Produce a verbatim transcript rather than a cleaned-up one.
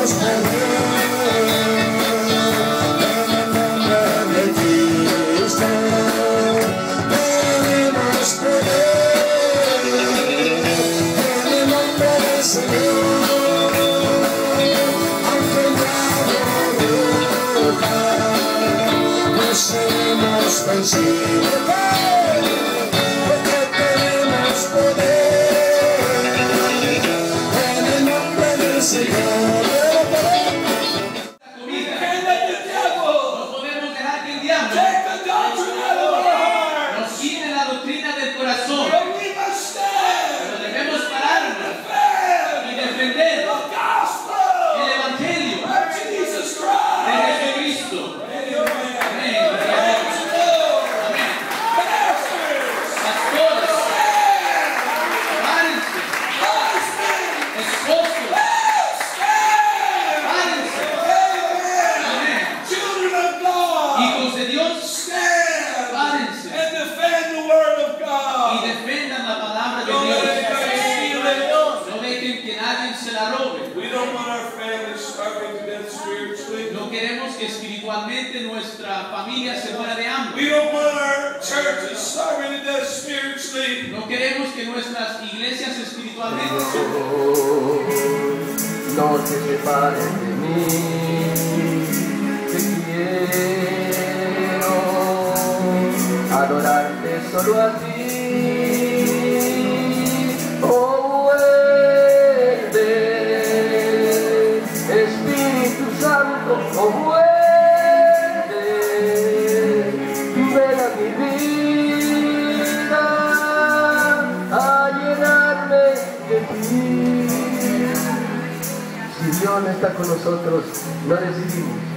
No queremos que espiritualmente nuestra familia se muera de hambre. We don't want our churches starving to death spiritually. No queremos que nuestras iglesias espiritualmente se no te separes de mí. Te quiero adorarte solo a ti. Oh, vuelve, Espíritu Santo, oh, vuelve, ven a mi vida a llenarme de ti. Si Dios no está con nosotros, no decidimos.